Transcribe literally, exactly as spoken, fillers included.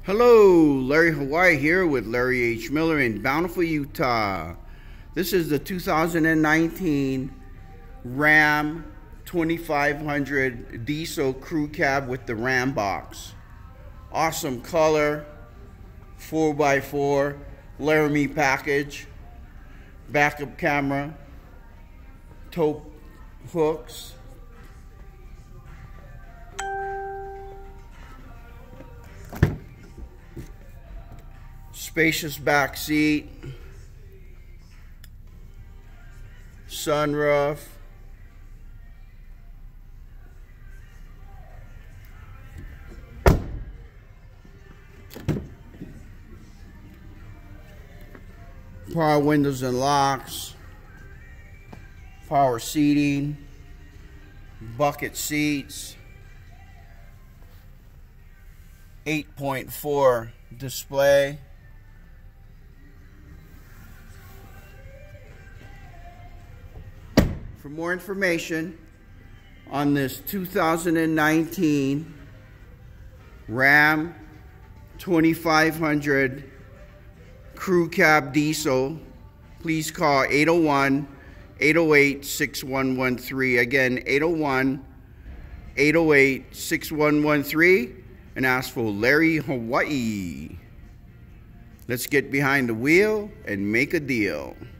Hello, Larry Hawaii here with Larry H. Miller in Bountiful, Utah. This is the two thousand nineteen Ram twenty-five hundred diesel crew cab with the Ram box. Awesome color, four by four, Laramie package, backup camera, tow hooks, spacious back seat, sunroof, power windows and locks, power seating, bucket seats, eight point four display. For more information on this two thousand nineteen Ram twenty-five hundred Crew Cab Diesel, please call eight oh one, eight oh eight, six one one three. Again, eight oh one, eight oh eight, six one one three, and ask for Larry Hawaii. Let's get behind the wheel and make a deal.